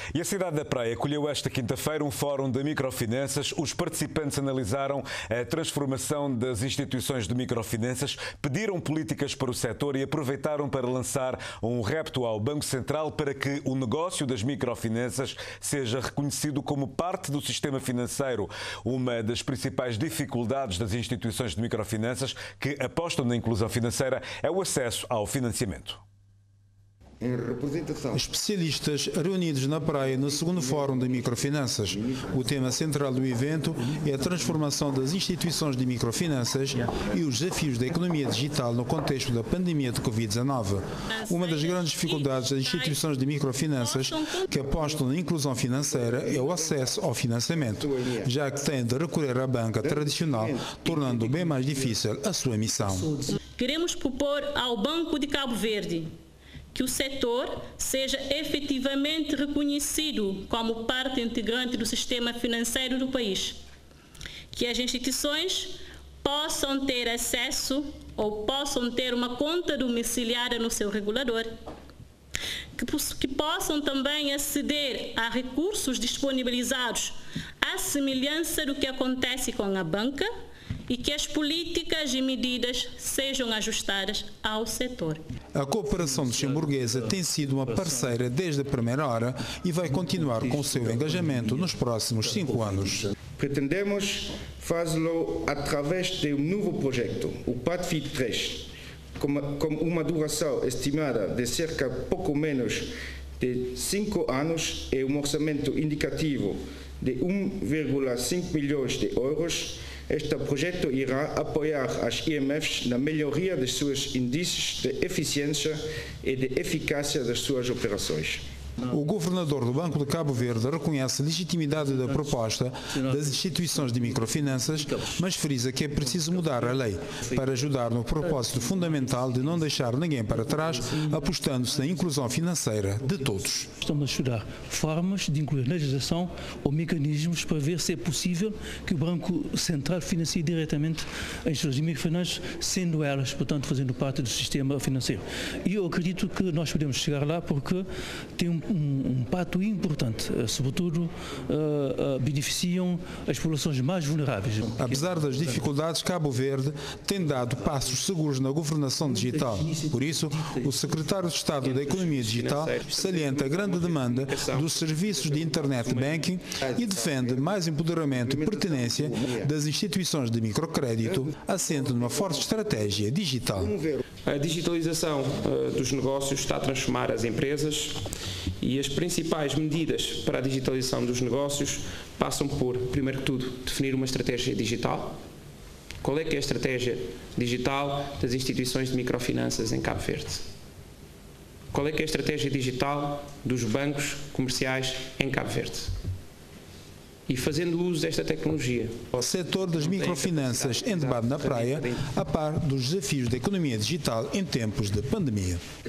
E a cidade da Praia acolheu esta quinta-feira um fórum de microfinanças. Os participantes analisaram a transformação das instituições de microfinanças, pediram políticas para o setor e aproveitaram para lançar um repto ao Banco Central para que o negócio das microfinanças seja reconhecido como parte do sistema financeiro. Uma das principais dificuldades das instituições de microfinanças que apostam na inclusão financeira é o acesso ao financiamento. Em representação. Especialistas reunidos na Praia no segundo Fórum de Microfinanças. O tema central do evento é a transformação das instituições de microfinanças e os desafios da economia digital no contexto da pandemia de Covid-19. Uma das grandes dificuldades das instituições de microfinanças que apostam na inclusão financeira é o acesso ao financiamento, já que têm de recorrer à banca tradicional, tornando bem mais difícil a sua missão. Queremos propor ao Banco de Cabo Verde que o setor seja efetivamente reconhecido como parte integrante do sistema financeiro do país, que as instituições possam ter acesso ou possam ter uma conta domiciliada no seu regulador, que possam também aceder a recursos disponibilizados à semelhança do que acontece com a banca e que as políticas e medidas sejam ajustadas ao setor. A cooperação luxemburguesa tem sido uma parceira desde a primeira hora e vai continuar com o seu engajamento nos próximos 5 anos. Pretendemos fazê-lo através de um novo projeto, o PATFIT 3, com uma duração estimada de cerca pouco menos de 5 anos e um orçamento indicativo de 1,5 milhões de euros. Este projeto irá apoiar as IMFs na melhoria dos seus índices de eficiência e de eficácia das suas operações. O governador do Banco de Cabo Verde reconhece a legitimidade da proposta das instituições de microfinanças, mas frisa que é preciso mudar a lei para ajudar no propósito fundamental de não deixar ninguém para trás, apostando-se na inclusão financeira de todos. Estamos a estudar formas de incluir na legislação ou mecanismos para ver se é possível que o Banco Central financie diretamente as instituições de microfinanças, sendo elas, portanto, fazendo parte do sistema financeiro. E eu acredito que nós podemos chegar lá porque tem um impacto importante, sobretudo beneficiam as populações mais vulneráveis. Apesar das dificuldades, Cabo Verde tem dado passos seguros na governação digital. Por isso, o secretário de Estado da Economia Digital salienta a grande demanda dos serviços de Internet Banking e defende mais empoderamento e pertinência das instituições de microcrédito, assente numa forte estratégia digital. A digitalização dos negócios está a transformar as empresas e as principais medidas para a digitalização dos negócios passam por, primeiro que tudo, definir uma estratégia digital. Qual é que é a estratégia digital das instituições de microfinanças em Cabo Verde? Qual é que é a estratégia digital dos bancos comerciais em Cabo Verde? E fazendo uso desta tecnologia. O setor das microfinanças em debate na Praia, a par dos desafios da economia digital em tempos de pandemia.